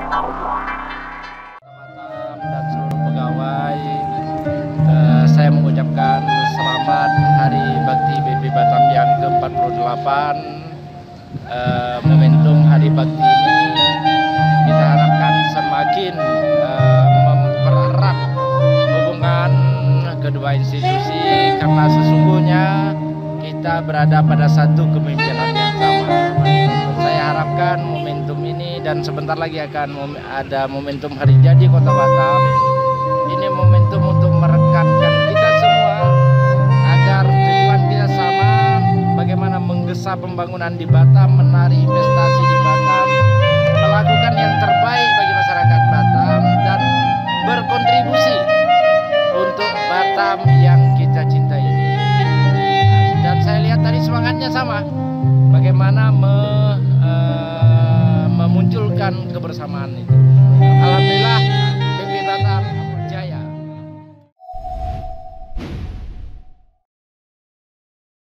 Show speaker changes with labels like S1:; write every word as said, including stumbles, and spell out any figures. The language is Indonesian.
S1: Batam dan seluruh pegawai, eh, saya mengucapkan selamat Hari Bakti B P Batam yang ke empat puluh delapan. Eh, momentum Hari Bakti ini kita harapkan semakin eh, mempererat hubungan kedua institusi, karena sesungguhnya kita berada pada satu kepemimpinan yang sama. Saya harapkan momentum ini, dan sebentar lagi akan mom ada momentum Hari Jadi Kota Batam. Ini momentum untuk merekatkan kita semua agar tujuan kita sama, bagaimana menggesa pembangunan di Batam, menarik investasi di Batam, melakukan yang terbaik bagi masyarakat Batam, dan berkontribusi untuk Batam yang kita cintai ini. Dan saya lihat tadi semangatnya sama, bagaimana me, uh, memunculkan kebersamaan itu.